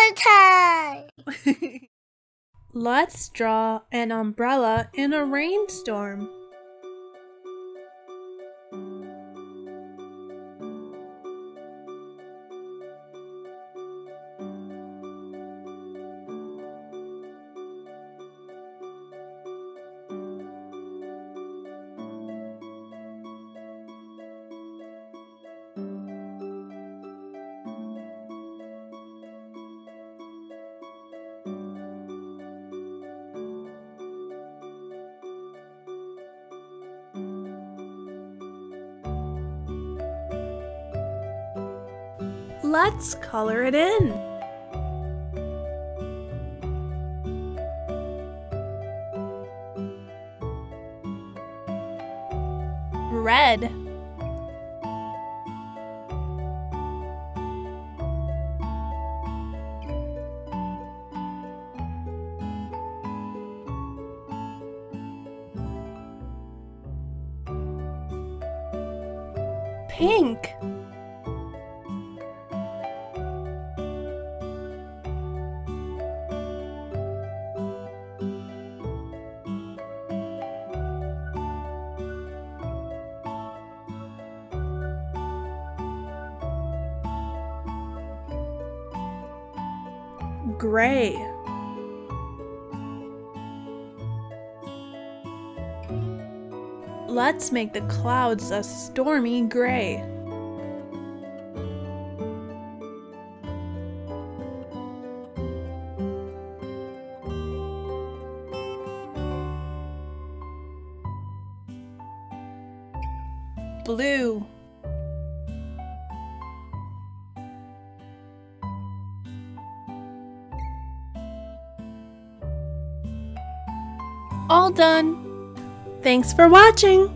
time! Let's draw an umbrella in a rainstorm. Let's color it in. Red. Pink. Gray. Let's make the clouds a stormy gray. Blue. All done. Thanks for watching.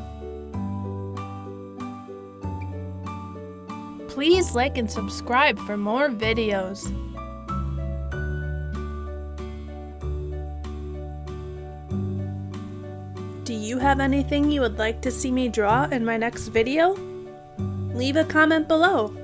Please like and subscribe for more videos. Do you have anything you would like to see me draw in my next video? Leave a comment below.